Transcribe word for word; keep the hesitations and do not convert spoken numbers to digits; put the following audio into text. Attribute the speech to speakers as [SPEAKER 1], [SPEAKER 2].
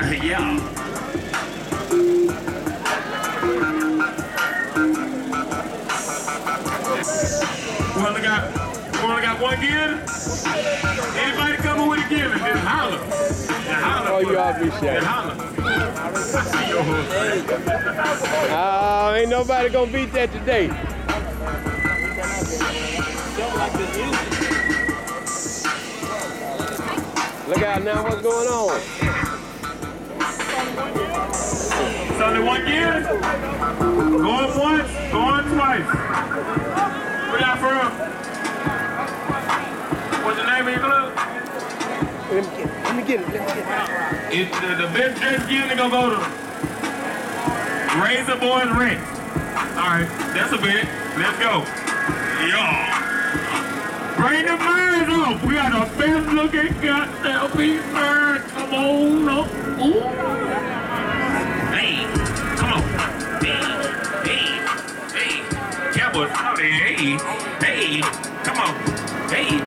[SPEAKER 1] Yeah. We only got, we only got one gear. Anybody coming with a gear? Just holler. Just holler.
[SPEAKER 2] Oh, you all be shy.
[SPEAKER 1] Just holler.
[SPEAKER 2] Oh, ain't nobody gonna beat that today. Look out now, what's going on?
[SPEAKER 1] It's only one gear. Going once, going twice. What y'all from? What's the name of your club?
[SPEAKER 2] Let me get it, let me get it, let me get it.
[SPEAKER 1] It's the, the best dressed gear to go go to Razor Boys Rent. Alright, that's a bit. Let's go. Y'all. Bring the birds off. We got the best looking goddamn big bird. Come on up. Ooh. Hey, come on. Hey, hey, hey. Cowboys, hey, hey, come on. Hey.